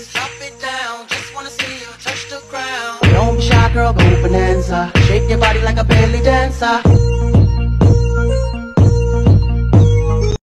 please drop it down. Just wanna see you touch the ground. Don't be shy, girl, go bonanza. Shake your body like a belly dancer.